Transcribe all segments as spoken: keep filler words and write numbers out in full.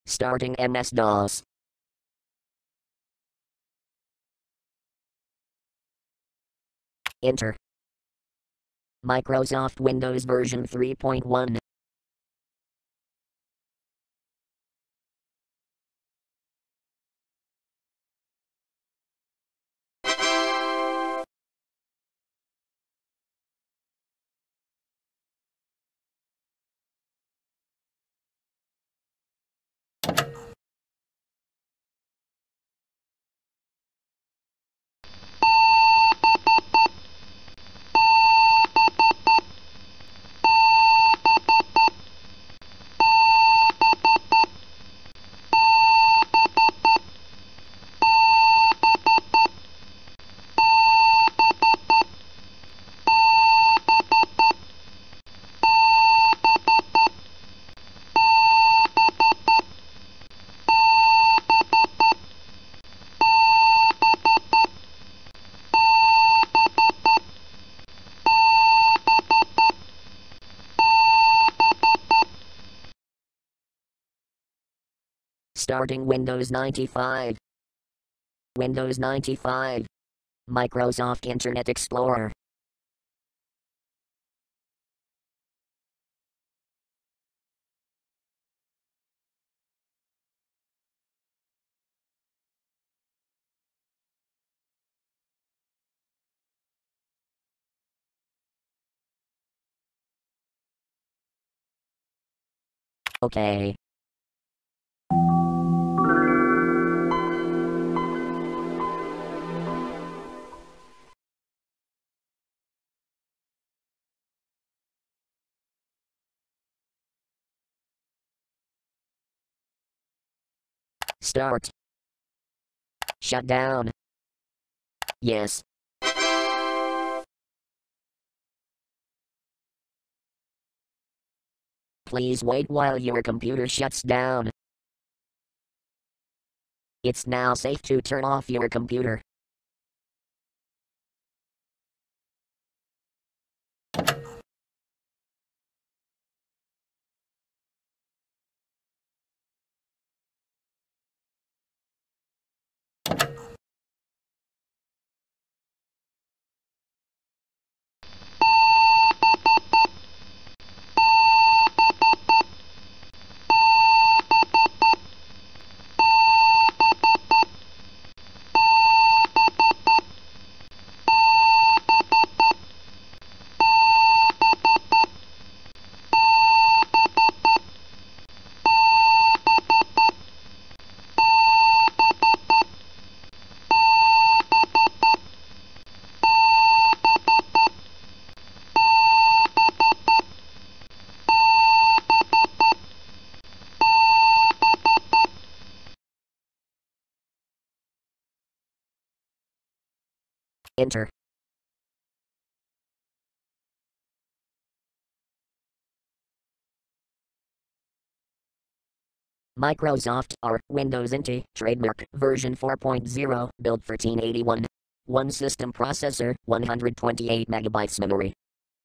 Starting M S-DOS. Enter. Microsoft Windows version three point one. Starting Windows ninety-five. Windows ninety-five. Microsoft Internet Explorer. Okay. Start. Shut down. Yes. Please wait while your computer shuts down. It's now safe to turn off your computer. Enter. Microsoft R Windows N T trademark version four point zero built thirteen eighty-one. One system processor, one hundred twenty-eight megabytes memory.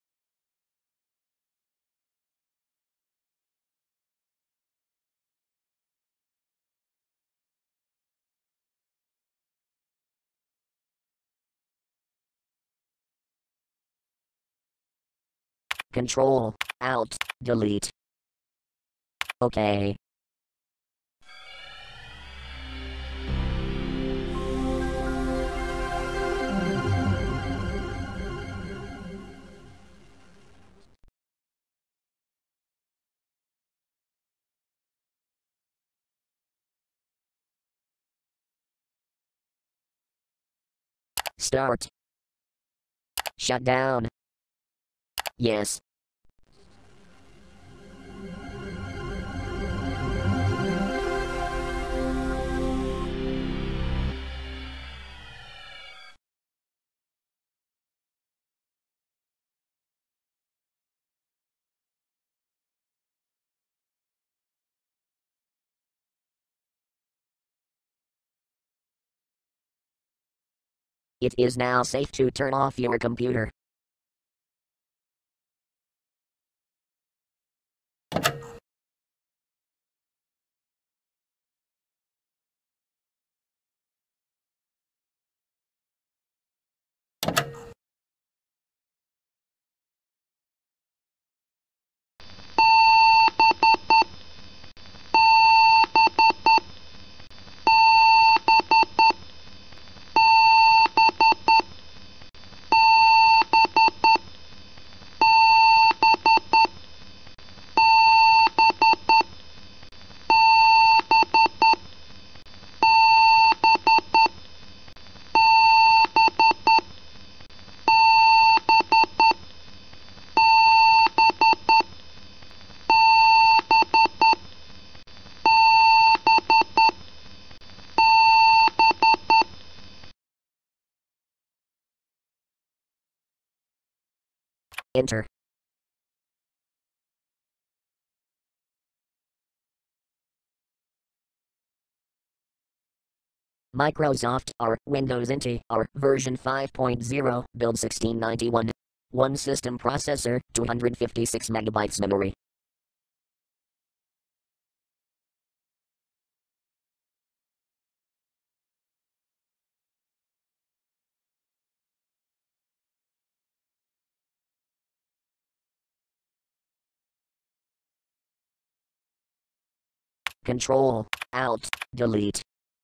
Control, Alt, Delete. Okay. Start. Shut down. Yes. It is now safe to turn off your computer. Enter. Microsoft R Windows N T R version five point zero build sixteen ninety-one. One system processor, two hundred fifty-six megabytes memory. Control, Alt, Delete.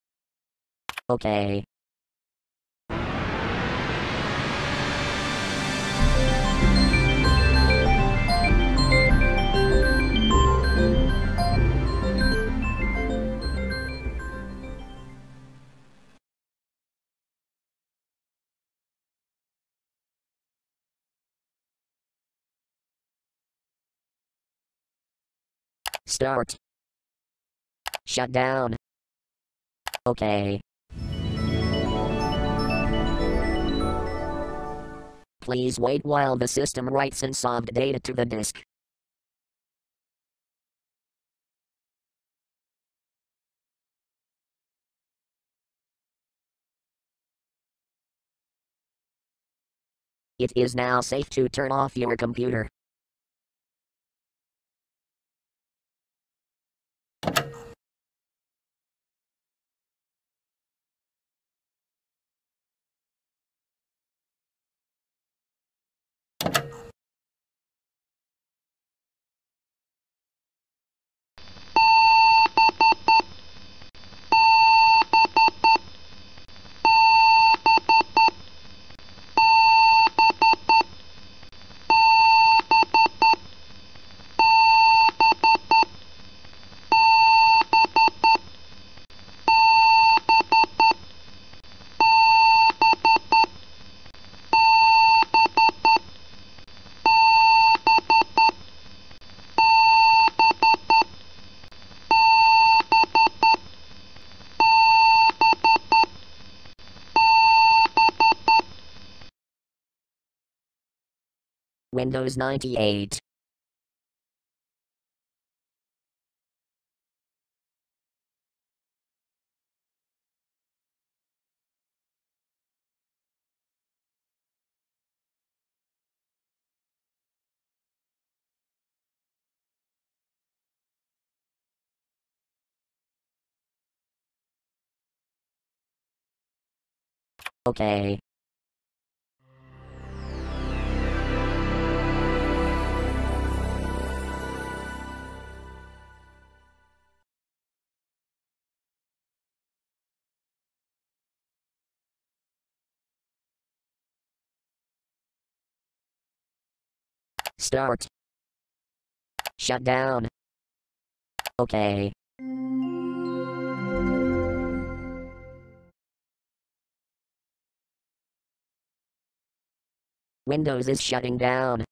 OK. Start. Shut down. OK. Please wait while the system writes unsolved data to the disk. It is now safe to turn off your computer. Windows ninety-eight. OK. Start. Shut down. OK. Windows is shutting down.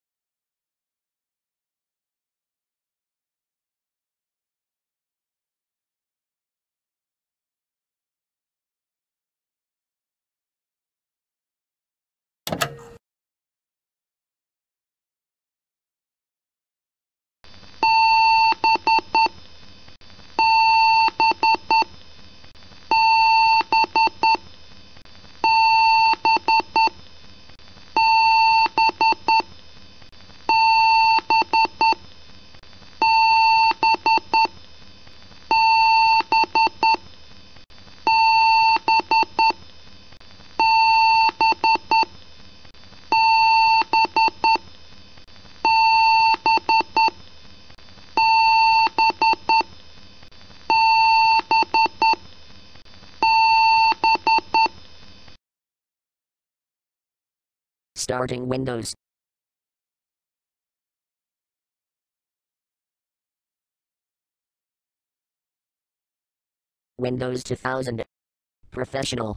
Starting Windows. Windows two thousand. Professional.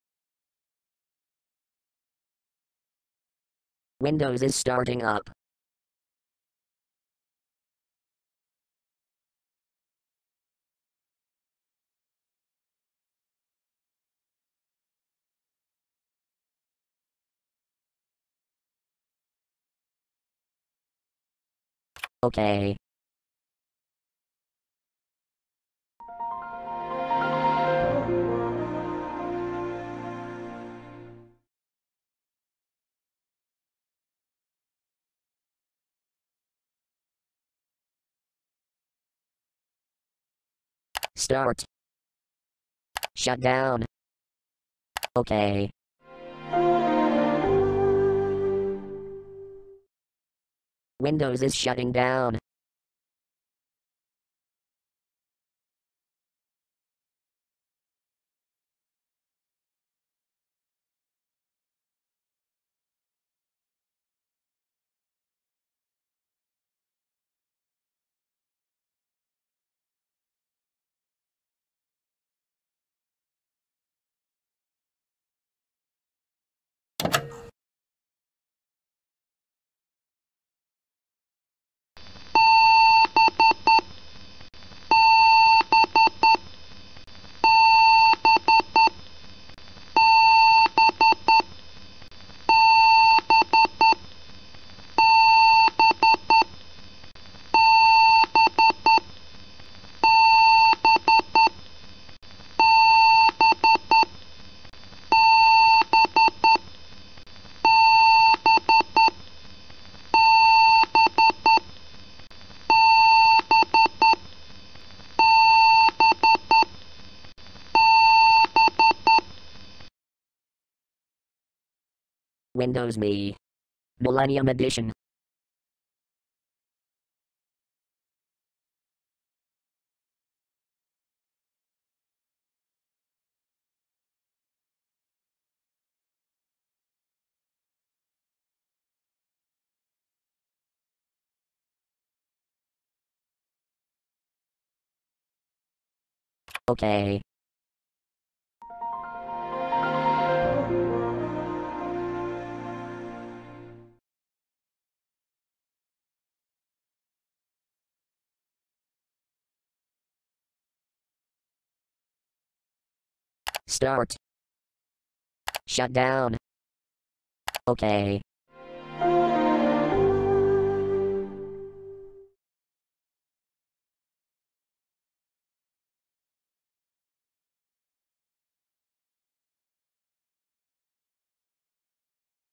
Windows is starting up. Okay. Start. Shut down. Okay. Windows is shutting down. Windows Me. Millennium Edition. Okay. Start. Shut down. Okay.